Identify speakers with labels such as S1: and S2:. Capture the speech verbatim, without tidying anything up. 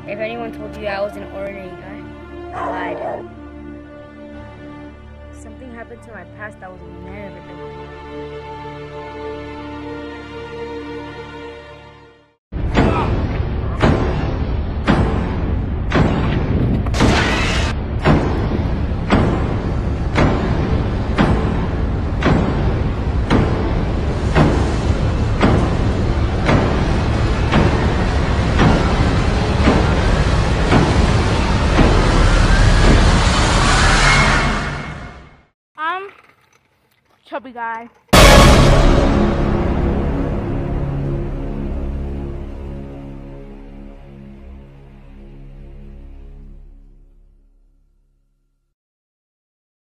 S1: If anyone told you I was an ordinary guy, I lied. Something happened to my past that was never done.
S2: I'm chubby guy.